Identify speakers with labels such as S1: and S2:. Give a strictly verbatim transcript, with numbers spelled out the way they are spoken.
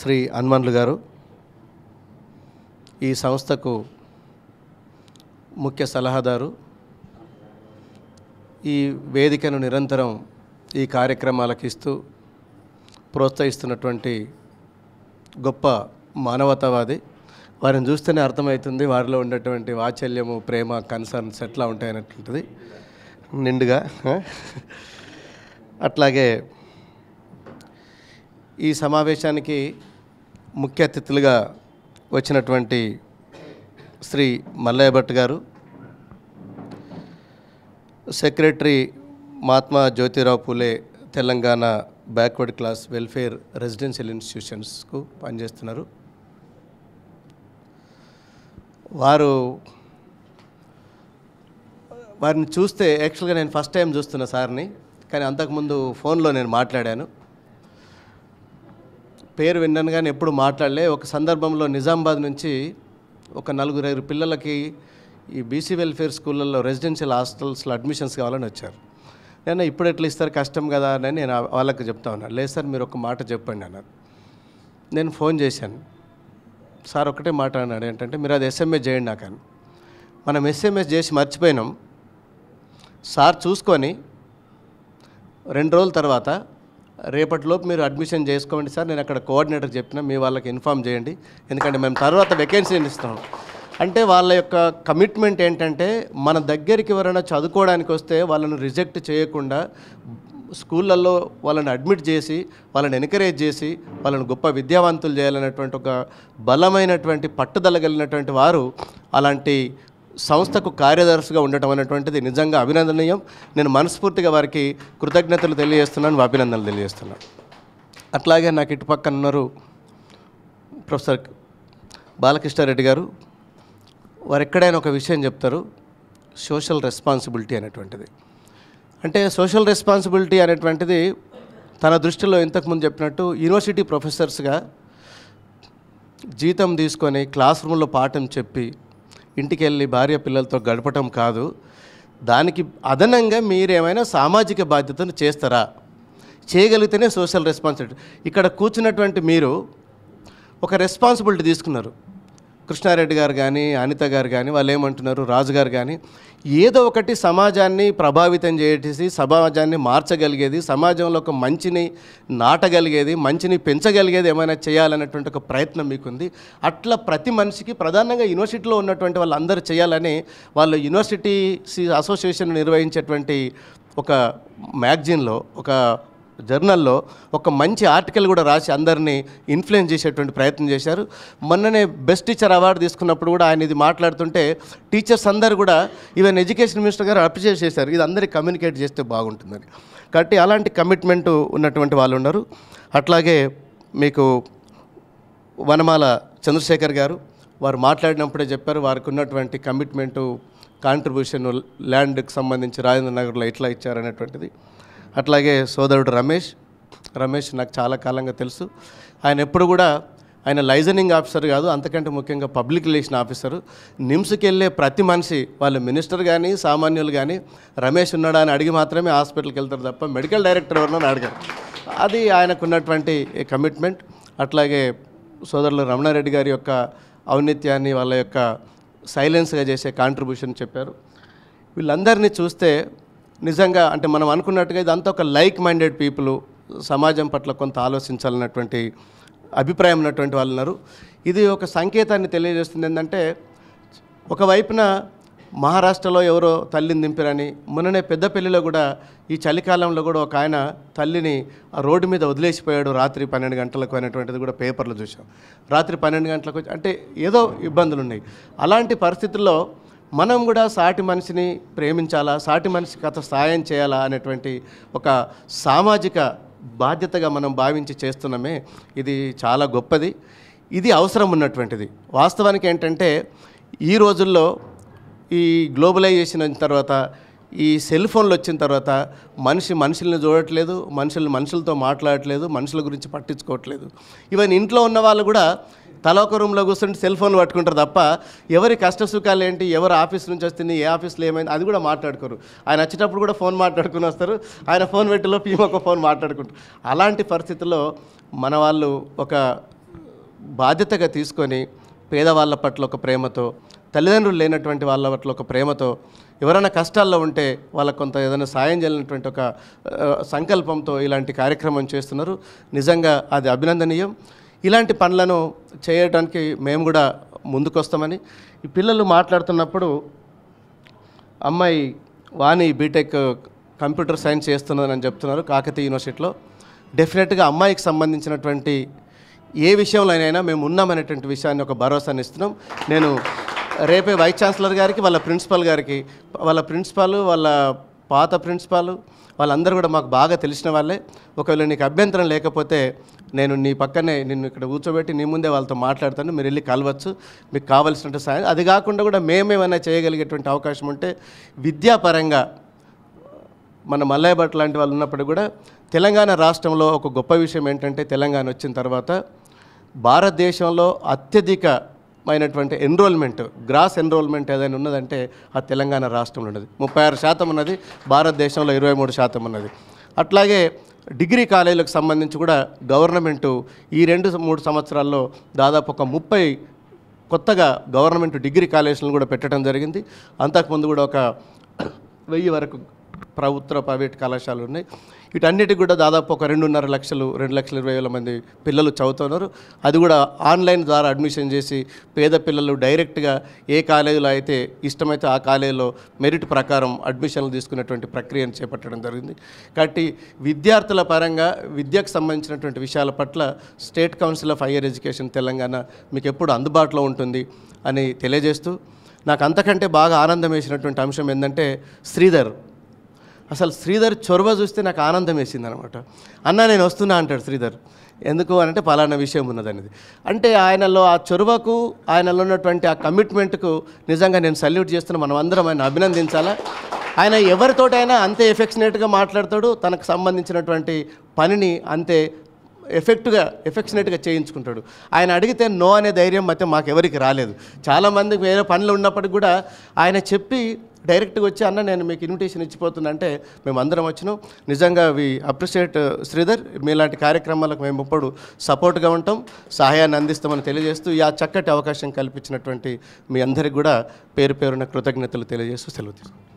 S1: శ్రీ హనుమంతులు గారు ఈ సంస్థకు ముఖ్య సలహాదారు. ఈ వేదికను నిరంతరం ఈ కార్యక్రమాలకు ఇస్తూ ప్రోత్సహిస్తున్నటువంటి గొప్ప మానవతావాది. వారిని చూస్తేనే అర్థమవుతుంది వారిలో ఉన్నటువంటి వాత్సల్యము, ప్రేమ, కన్సర్న్స్ ఎట్లా ఉంటాయనేటువంటిది నిండుగా. అట్లాగే ఈ సమావేశానికి ముఖ్య అతిథులుగా వచ్చినటువంటి శ్రీ మల్లయ్య భట్ గారు, secretary Mahatma Jyotirao Phule Telangana backward class welfare residential ఇన్స్టిట్యూషన్స్కు పనిచేస్తున్నారు. వారు వారిని చూస్తే యాక్చువల్గా నేను ఫస్ట్ టైం చూస్తున్నా సార్ని, కానీ అంతకుముందు ఫోన్లో నేను మాట్లాడాను. పేరు విన్నాను కానీ ఎప్పుడు మాట్లాడలే. ఒక సందర్భంలో నిజామాబాద్ నుంచి ఒక నలుగురు ఐదు పిల్లలకి ఈ బీసీ వెల్ఫేర్ స్కూళ్ళల్లో రెసిడెన్షియల్ హాస్టల్స్లో అడ్మిషన్స్ కావాలని వచ్చారు. నేను ఇప్పుడు ఎట్లా ఇస్తారు, కష్టం కదా అని నేను వాళ్ళకి చెప్తా ఉన్నాను. లేదు సార్ మీరు ఒక మాట చెప్పండి అన్నారు. నేను ఫోన్ చేశాను. సార్ ఒకటే మాట అన్నాడు, ఏంటంటే మీరు అది ఎస్ఎంఎస్ చేయండి నాకు అని. మనం ఎస్ఎంఎస్ చేసి మర్చిపోయినాం. సార్ చూసుకొని రెండు రోజుల తర్వాత రేపటిలోపు మీరు అడ్మిషన్ చేసుకోండి సార్, నేను అక్కడ కోఆర్డినేటర్ చెప్పిన మీ వాళ్ళకి ఇన్ఫామ్ చేయండి, ఎందుకంటే మేము తర్వాత వేకెన్సీని ఇస్తాం. అంటే వాళ్ళ యొక్క కమిట్మెంట్ ఏంటంటే మన దగ్గరికి ఎవరైనా చదువుకోవడానికి వస్తే వాళ్ళను రిజెక్ట్ చేయకుండా స్కూళ్ళల్లో వాళ్ళని అడ్మిట్ చేసి వాళ్ళని ఎంకరేజ్ చేసి వాళ్ళని గొప్ప విద్యావంతులు చేయాలనేటువంటి ఒక బలమైనటువంటి పట్టుదల కలిగినటువంటి వారు అలాంటి సంస్థకు కార్యదర్శిగా ఉండటం అనేటువంటిది నిజంగా అభినందనీయం. నేను మనస్ఫూర్తిగా వారికి కృతజ్ఞతలు తెలియజేస్తున్నాను, అభినందనలు తెలియజేస్తున్నాను. అట్లాగే నాకు ఇటు పక్కన ఉన్నారు ప్రొఫెసర్ బాలకృష్ణారెడ్డి గారు. వారు ఎక్కడైనా ఒక విషయం చెప్తారు, సోషల్ రెస్పాన్సిబిలిటీ అనేటువంటిది. అంటే సోషల్ రెస్పాన్సిబిలిటీ అనేటువంటిది తన దృష్టిలో ఇంతకుముందు చెప్పినట్టు యూనివర్సిటీ ప్రొఫెసర్స్గా జీతం తీసుకొని క్లాస్ రూమ్లో పాఠం చెప్పి ఇంటికి వెళ్ళి భార్య పిల్లలతో గడపటం కాదు. దానికి అదనంగా మీరేమైనా సామాజిక బాధ్యతను చేస్తారా, చేయగలిగితేనే సోషల్ రెస్పాన్సిబిలిటీ. ఇక్కడ కూర్చున్నటువంటి మీరు ఒక రెస్పాన్సిబిలిటీ తీసుకున్నారు. కృష్ణారెడ్డి గారు కానీ అనిత గారు కానీ వాళ్ళు ఏమంటున్నారు, రాజు గారు కానీ ఏదో ఒకటి సమాజాన్ని ప్రభావితం చేసి సమాజాన్ని మార్చగలిగేది, సమాజంలో ఒక మంచిని నాటగలిగేది, మంచిని పెంచగలిగేది ఏమైనా చేయాలనేటువంటి ఒక ప్రయత్నం మీకుంది. అట్లా ప్రతి మనిషికి ప్రధానంగా యూనివర్సిటీలో ఉన్నటువంటి వాళ్ళందరూ చేయాలని వాళ్ళు యూనివర్సిటీ అసోసియేషన్ నిర్వహించేటువంటి ఒక మ్యాగజైన్లో, ఒక జర్నల్లో ఒక మంచి ఆర్టికల్ కూడా రాసి అందరినీ ఇన్ఫ్లుయెన్స్ చేసేటువంటి ప్రయత్నం చేశారు. మొన్ననే బెస్ట్ టీచర్ అవార్డు తీసుకున్నప్పుడు కూడా ఆయన ఇది మాట్లాడుతుంటే టీచర్స్ అందరూ కూడా ఈవెన్ ఎడ్యుకేషన్ మినిస్టర్ గారు అప్రిషియేట్ చేశారు, ఇది అందరికీ కమ్యూనికేట్ చేస్తే బాగుంటుందని. కాబట్టి అలాంటి కమిట్మెంట్ ఉన్నటువంటి వాళ్ళు ఉన్నారు. అట్లాగే మీకు వనమాల చంద్రశేఖర్ గారు, వారు మాట్లాడినప్పుడే చెప్పారు వారికి ఉన్నటువంటి కమిట్మెంటు, కాంట్రిబ్యూషన్ ల్యాండ్కి సంబంధించి రాజేంద్ర నగర్లో ఎట్లా ఇచ్చారనేటువంటిది. అట్లాగే సోదరుడు రమేష్ రమేష్ నాకు చాలా కాలంగా తెలుసు. ఆయన ఎప్పుడు కూడా ఆయన లైజనింగ్ ఆఫీసర్ కాదు, అంతకంటే ముఖ్యంగా పబ్లిక్ రిలేషన్ ఆఫీసరు. నిమ్స్కి వెళ్ళే ప్రతి మనిషి, వాళ్ళు మినిస్టర్ కానీ సామాన్యులు కానీ రమేష్ ఉన్నాడా అని అడిగి మాత్రమే హాస్పిటల్కి వెళ్తారు తప్ప మెడికల్ డైరెక్టర్ ఎవరినో అడగారు. అది ఆయనకున్నటువంటి కమిట్మెంట్. అట్లాగే సోదరులు రమణారెడ్డి గారి యొక్క ఔన్నత్యాన్ని, వాళ్ళ యొక్క సైలెన్స్గా చేసే కాంట్రిబ్యూషన్ చెప్పారు. వీళ్ళందరినీ చూస్తే నిజంగా అంటే మనం అనుకున్నట్టుగా ఇదంతా ఒక లైక్ మైండెడ్ పీపుల్, సమాజం పట్ల కొంత ఆలోచించాలన్నటువంటి అభిప్రాయం ఉన్నటువంటి వాళ్ళు ఉన్నారు. ఇది ఒక సంకేతాన్ని తెలియజేస్తుంది. ఏంటంటే ఒకవైపున మహారాష్ట్రలో ఎవరో తల్లిని దింపారని, మొన్ననే పెద్దపల్లిలో కూడా ఈ చలికాలంలో కూడా ఒక ఆయన తల్లిని ఆ రోడ్డు మీద వదిలేసిపోయాడు రాత్రి పన్నెండు గంటలకు అనేటువంటిది కూడా పేపర్లో చూసాం. రాత్రి పన్నెండు గంటలకు అంటే ఏదో ఇబ్బందులు ఉన్నాయి. అలాంటి పరిస్థితుల్లో మనం కూడా సాటి మనిషిని ప్రేమించాలా, సాటి మనిషికి కథ సాయం చేయాలా అనేటువంటి ఒక సామాజిక బాధ్యతగా మనం భావించి చేస్తున్నామే, ఇది చాలా గొప్పది. ఇది అవసరం ఉన్నటువంటిది. వాస్తవానికి ఏంటంటే ఈ రోజుల్లో ఈ గ్లోబలైజేషన్ వచ్చిన తర్వాత, ఈ సెల్ ఫోన్లు వచ్చిన తర్వాత మనిషి మనుషుల్ని చూడట్లేదు, మనుషులు మనుషులతో మాట్లాడట్లేదు, మనుషుల గురించి పట్టించుకోవట్లేదు. ఈవెన్ ఇంట్లో ఉన్న వాళ్ళు కూడా తల ఒక రూమ్లో కూర్చుంటే సెల్ ఫోన్లు పట్టుకుంటారు తప్ప ఎవరి కష్ట సుఖాలు ఏంటి, ఎవరు ఆఫీస్ నుంచి వస్తుంది, ఏ ఆఫీస్లో ఏమైంది అది కూడా మాట్లాడుకోరు. ఆయన వచ్చేటప్పుడు కూడా ఫోన్ మాట్లాడుకుని వస్తారు, ఆయన ఫోన్ పెట్టిలో పీమ ఒక ఫోన్ మాట్లాడుకుంటారు. అలాంటి పరిస్థితుల్లో మన వాళ్ళు ఒక బాధ్యతగా తీసుకొని పేదవాళ్ళ పట్ల ఒక ప్రేమతో, తల్లిదండ్రులు లేనటువంటి వాళ్ళ పట్ల ఒక ప్రేమతో, ఎవరైనా కష్టాల్లో ఉంటే వాళ్ళకు కొంత ఏదైనా సాయం చేయాలనేటువంటి ఒక సంకల్పంతో ఇలాంటి కార్యక్రమం చేస్తున్నారు. నిజంగా అది అభినందనీయం. ఇలాంటి పనులను చేయడానికి మేము కూడా ముందుకొస్తామని, ఈ పిల్లలు మాట్లాడుతున్నప్పుడు అమ్మాయి వాణి బీటెక్ కంప్యూటర్ సైన్స్ చేస్తున్నదని చెప్తున్నారు కాకతీయ యూనివర్సిటీలో. డెఫినెట్గా అమ్మాయికి సంబంధించినటువంటి ఏ విషయంలోనైనా మేము ఉన్నామనేటువంటి విషయాన్ని ఒక భరోసాని ఇస్తున్నాం. నేను రేపే వైస్ ఛాన్సలర్ గారికి, వాళ్ళ ప్రిన్సిపల్ గారికి, వాళ్ళ ప్రిన్సిపాల్, వాళ్ళ పాత ప్రిన్సిపాల్ వాళ్ళందరూ కూడా మాకు బాగా తెలిసిన వాళ్ళే. ఒకవేళ నీకు అభ్యంతరం లేకపోతే నేను నీ పక్కనే నిన్ను ఇక్కడ కూర్చోబెట్టి నీ ముందే వాళ్ళతో మాట్లాడతాను, మీరు వెళ్ళి కలవచ్చు, మీకు కావాల్సినట్టు సాయం. అది కాకుండా కూడా మేమేమైనా చేయగలిగేటువంటి అవకాశం ఉంటే విద్యాపరంగా మన మల్లయ్య భట్ లాంటి వాళ్ళు ఉన్నప్పుడు కూడా తెలంగాణ రాష్ట్రంలో ఒక గొప్ప విషయం ఏంటంటే, తెలంగాణ వచ్చిన తర్వాత భారతదేశంలో అత్యధికమైనటువంటి ఎన్రోల్మెంట్, గ్రాస్ ఎన్రోల్మెంట్ ఏదైనా ఉన్నదంటే ఆ తెలంగాణ రాష్ట్రంలో ఉన్నది. ముప్పై ఆరు శాతం ఉన్నది, భారతదేశంలో ఇరవై మూడు శాతం ఉన్నది. అట్లాగే డిగ్రీ కాలేజీలకు సంబంధించి కూడా గవర్నమెంటు ఈ రెండు మూడు సంవత్సరాల్లో దాదాపు ఒక ముప్పై కొత్తగా గవర్నమెంట్ డిగ్రీ కాలేజీలను కూడా పెట్టడం జరిగింది. అంతకుముందు కూడా ఒక వెయ్యి వరకు ప్రభుత్వ ప్రైవేట్ కళాశాలలు ఉన్నాయి. వీటన్నిటికి కూడా దాదాపు ఒక రెండున్నర లక్షలు రెండు లక్షల ఇరవై వేల మంది పిల్లలు చదువుతున్నారు. అది కూడా ఆన్లైన్ ద్వారా అడ్మిషన్ చేసి పేద పిల్లలు డైరెక్ట్గా ఏ కాలేజీలో అయితే ఇష్టమైతే ఆ కాలేజీలో మెరిట్ ప్రకారం అడ్మిషన్లు తీసుకునేటువంటి ప్రక్రియను చేపట్టడం జరిగింది. కాబట్టి విద్యార్థుల పరంగా విద్యకు సంబంధించినటువంటి విషయాల పట్ల state council of higher education Telangana మీకు ఎప్పుడు అందుబాటులో ఉంటుంది అని తెలియజేస్తూ, నాకు అంతకంటే బాగా ఆనందం వేసినటువంటి అంశం ఏంటంటే శ్రీధర్. అసలు శ్రీధర్ చొరవ చూస్తే నాకు ఆనందం వేసింది అనమాట. అన్న నేను వస్తున్నా అంటాడు శ్రీధర్. ఎందుకు అంటే పలానా విషయం ఉన్నదనేది. అంటే ఆయనలో ఆ చొరవకు, ఆయనలో ఉన్నటువంటి ఆ కమిట్మెంట్కు నిజంగా నేను సల్యూట్ చేస్తున్నా. మనం అందరం ఆయన అభినందించాలా. ఆయన ఎవరితోటైనా అంతే ఎఫెక్షనేట్గా మాట్లాడతాడు, తనకు సంబంధించినటువంటి పనిని అంతే ఎఫెక్ట్గా ఎఫెక్షనేట్గా చేయించుకుంటాడు. ఆయన అడిగితే నో అనే ధైర్యం అయితే మాకు ఎవరికి రాలేదు. చాలామందికి వేరే పనులు ఉన్నప్పటికి కూడా ఆయన చెప్పి డైరెక్ట్గా వచ్చి అన్న నేను మీకు ఇన్విటేషన్ ఇచ్చిపోతున్నా అంటే మేము అందరం వచ్చినాం. నిజంగా వి అప్రిషియేట్ శ్రీధర్. మీలాంటి కార్యక్రమాలకు మేము ఇప్పుడు సపోర్ట్గా ఉంటాం, సహాయాన్ని అందిస్తామని తెలియజేస్తూ ఈ ఆ చక్కటి అవకాశం కల్పించినటువంటి మీ అందరికి కూడా పేరు పేరున కృతజ్ఞతలు తెలియజేస్తూ సెలవు తీసుకుంటాం.